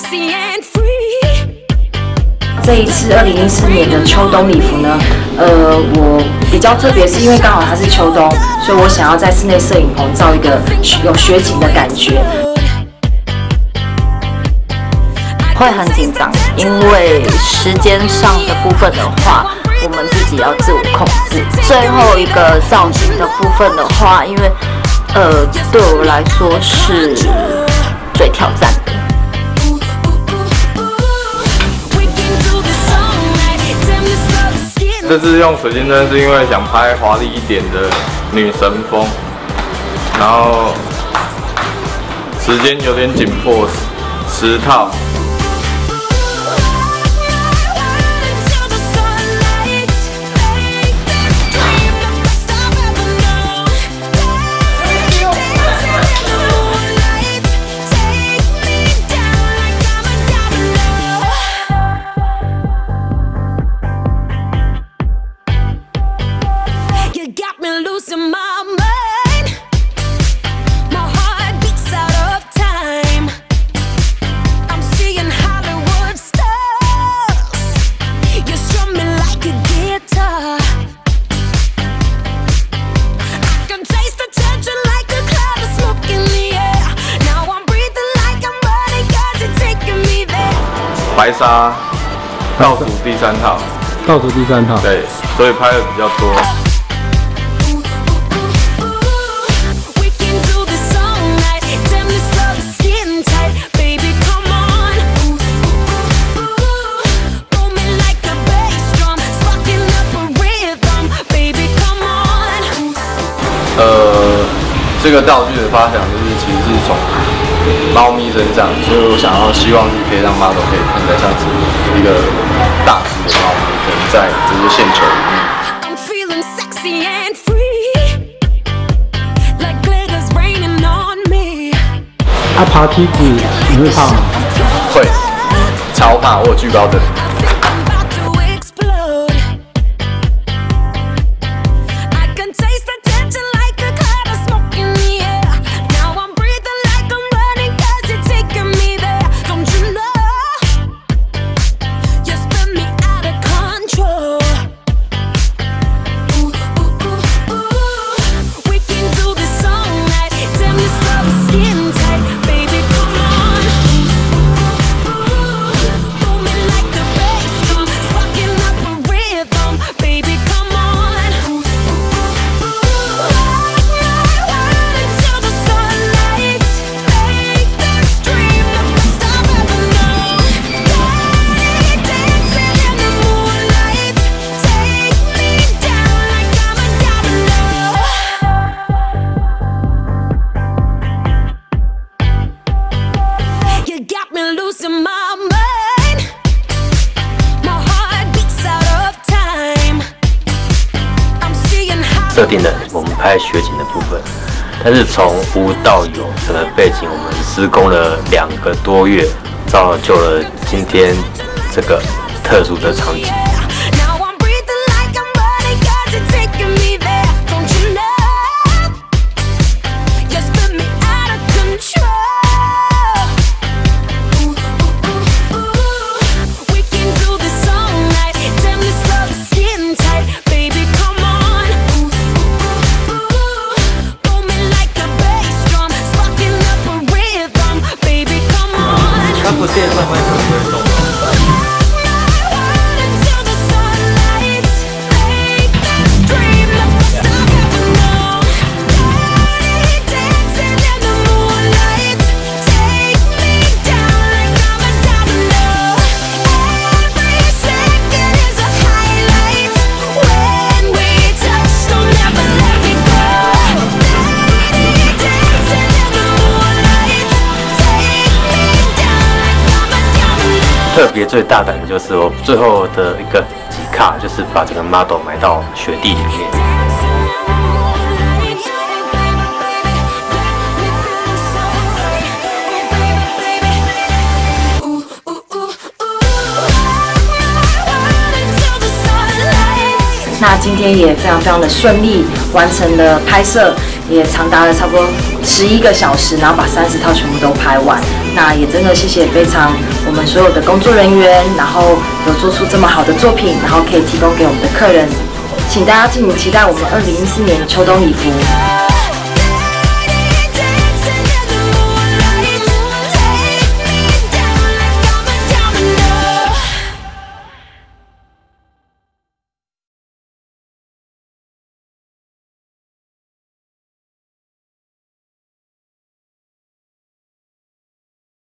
这一次2014年的秋冬礼服呢，我比较特别，是因为刚好它是秋冬，所以我想要在室内摄影棚造一个有雪景的感觉。 会很紧张，因为时间上的部分的话，我们自己要自我控制。最后一个造型的部分的话，因为对我来说是最挑战的。 这次用水晶针是因为想拍华丽一点的女神风，然后时间有点紧迫，10套。白纱倒数第3套， 倒数第3套， 对，所以拍的比较多。这个道具的发想其实是从猫咪身上，所以我希望是可以让 model 可以看起来像是一个大只的猫咪，可能在这些线球里面。 爬梯子你会怕吗？ 会，超怕，我有惧高症。 设定了我们拍雪景的部分，但是从无到有整个背景，我们施工了2个多月，造就了今天这个特殊的场景。 电算会不会动？ 特别最大胆的就是我最后的一个几卡，就是把这个 model 埋到雪地里面。 那今天也非常的顺利完成了拍摄，也长达了差不多11个小时，然后把30套全部都拍完。 那也真的谢谢非常我们所有的工作人员，然后有做出这么好的作品，然后可以提供给我们的客人，请大家敬请期待我们2014年秋冬礼服。